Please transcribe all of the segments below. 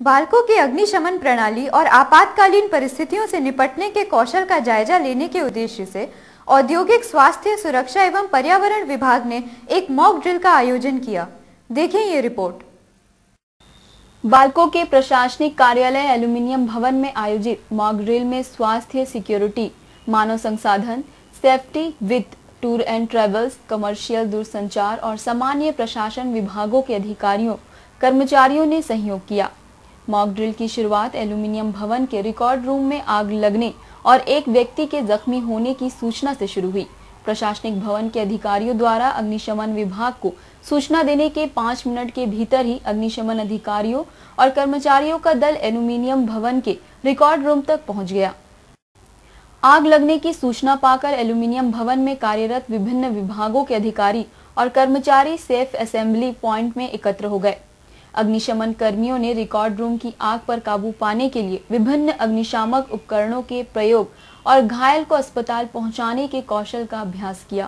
बालकों की अग्निशमन प्रणाली और आपातकालीन परिस्थितियों से निपटने के कौशल का जायजा लेने के उद्देश्य से औद्योगिक स्वास्थ्य सुरक्षा एवं पर्यावरण विभाग ने एक मॉक ड्रिल का आयोजन किया। देखें ये रिपोर्ट। बालकों के प्रशासनिक कार्यालय एल्युमिनियम भवन में आयोजित मॉक ड्रिल में स्वास्थ्य, सिक्योरिटी, मानव संसाधन, सेफ्टी, वित्त, टूर एंड ट्रेवल्स, कमर्शियल, दूरसंचार और सामान्य प्रशासन विभागों के अधिकारियों, कर्मचारियों ने सहयोग किया। मॉक ड्रिल की शुरुआत एल्युमिनियम भवन के रिकॉर्ड रूम में आग लगने और एक व्यक्ति के जख्मी होने की सूचना से शुरू हुई। प्रशासनिक भवन के अधिकारियों द्वारा अग्निशमन विभाग को सूचना देने के 5 मिनट के भीतर ही अग्निशमन अधिकारियों और कर्मचारियों का दल एल्युमिनियम भवन के रिकॉर्ड रूम तक पहुंच गया। आग लगने की सूचना पाकर एल्युमिनियम भवन में कार्यरत विभिन्न विभागों के अधिकारी और कर्मचारी सेफ असेंबली पॉइंट में एकत्र हो गए। अग्निशमन कर्मियों ने रिकॉर्ड रूम की आग पर काबू पाने के लिए विभिन्न अग्निशामक उपकरणों के प्रयोग और घायल को अस्पताल पहुंचाने के कौशल का अभ्यास किया।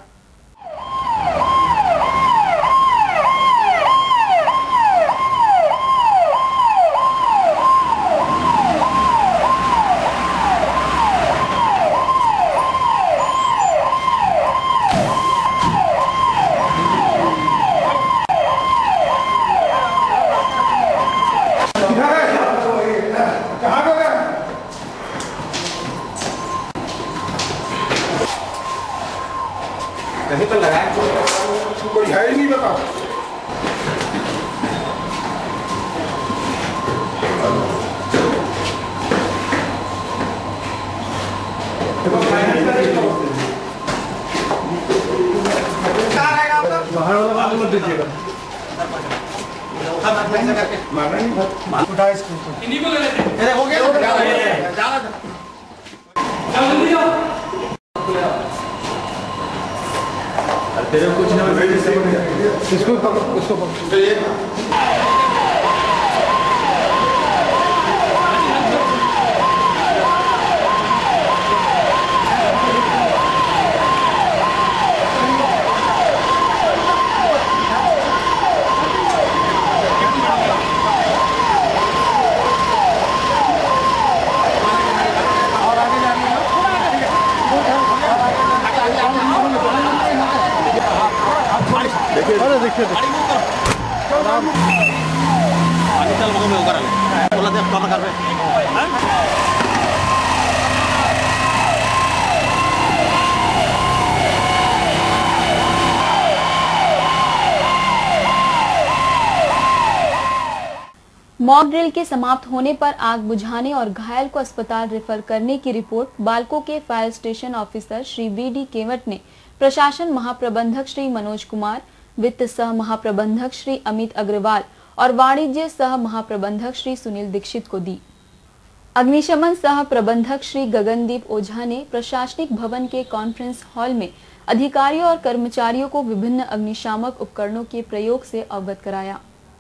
कहीं पर लगाया कोई है ही नहीं, बताओ। बाहर वाला मत दीजिएगा, मारना नहीं, उठा इसको, इन्हीं को ले लेते हैं। हो गया, तेरे कुछ ना इसको देखिए मॉक ड्रिल के समाप्त होने पर आग बुझाने और घायल को अस्पताल रेफर करने की रिपोर्ट बालकों के फायर स्टेशन ऑफिसर श्री वी.डी. केवट ने प्रशासन महाप्रबंधक श्री मनोज कुमार, वित्त सह महाप्रबंधक श्री अमित अग्रवाल और वाणिज्य सह महाप्रबंधक श्री सुनील दीक्षित को दी। अग्निशमन सह प्रबंधक श्री गगनदीप ओझा ने प्रशासनिक भवन के कॉन्फ्रेंस हॉल में अधिकारियों और कर्मचारियों को विभिन्न अग्निशामक उपकरणों के प्रयोग से अवगत कराया।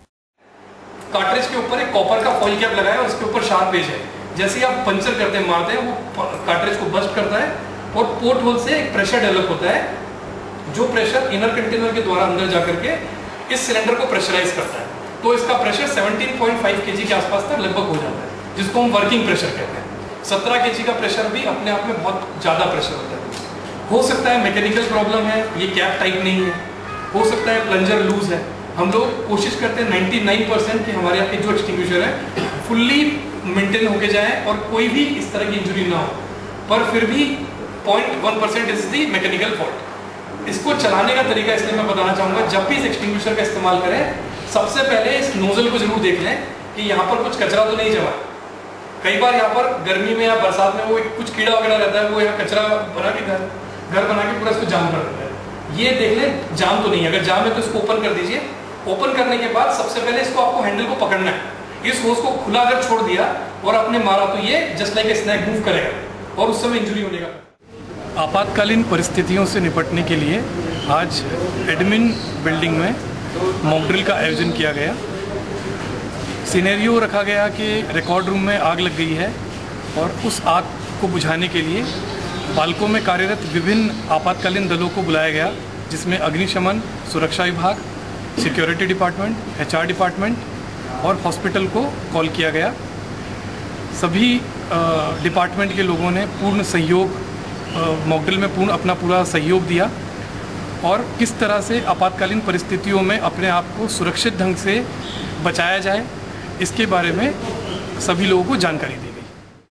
कार्ट्रिज के ऊपर एक कॉपर का फॉइल कैप लगाया और उसके ऊपर शार्प एज है। जैसे ही आप पंचर करते हैं, मारते हैं, वो कार्ट्रिज को बस्ट करता है और पोर्ट होल से एक प्रेशर डेवलप होता है, जो प्रेशर इनर कंटेनर के द्वारा अंदर जाकर के इस सिलेंडर को प्रेशराइज करता है। तो इसका प्रेशर 17.5 kg के आसपास तक लगभग हो जाता है, जिसको हम वर्किंग प्रेशर कहते हैं। 17 kg का प्रेशर भी अपने आप में बहुत ज़्यादा प्रेशर होता है। हो सकता है मैकेनिकल प्रॉब्लम है, ये कैप टाइट नहीं है, हो सकता है प्लंजर लूज है। हम लोग कोशिश करते हैं 99% कि हमारे यहाँ के जो एक्सटिंग्विशर है फुल्ली मेंटेन होके जाए और कोई भी इस तरह की इंजरी ना हो, पर फिर भी 0.1% इज दी मैकेनिकल फॉल्ट। इसको चलाने का तरीका इसलिए मैं बताना चाहूँगा, जब भी इस एक्सटिंग्विशर का इस्तेमाल करें, सबसे पहले इस नोजल को जरूर देख लें कि यहाँ पर कुछ कचरा तो नहीं जमा। कई बार यहाँ पर गर्मी में या बरसात में वो कुछ कीड़ा वगैरह रहता है, वो यहाँ कचरा बना के घर बना के पूरा इसको जाम कर देता है। ये देख लें जाम तो नहीं, अगर जाम है तो इसको ओपन कर दीजिए। ओपन करने के बाद सबसे पहले इसको आपको हैंडल को पकड़ना है। इस होस को खुला अगर छोड़ दिया और आपने मारा तो ये just like a snake move करेगा और उस समय इंजरी होने का। आपातकालीन परिस्थितियों से निपटने के लिए आज एडमिन बिल्डिंग में मॉक ड्रिल का आयोजन किया गया। सिनेरियो रखा गया कि रिकॉर्ड रूम में आग लग गई है और उस आग को बुझाने के लिए बालकों में कार्यरत विभिन्न आपातकालीन दलों को बुलाया गया, जिसमें अग्निशमन, सुरक्षा विभाग, सिक्योरिटी डिपार्टमेंट, HR डिपार्टमेंट, और हॉस्पिटल को कॉल किया गया। सभी डिपार्टमेंट के लोगों ने पूर्ण सहयोग, मॉक ड्रिल में अपना पूरा सहयोग दिया और किस तरह से आपातकालीन परिस्थितियों में अपने आप को सुरक्षित ढंग से बचाया जाए, इसके बारे में सभी लोगों को जानकारी दी।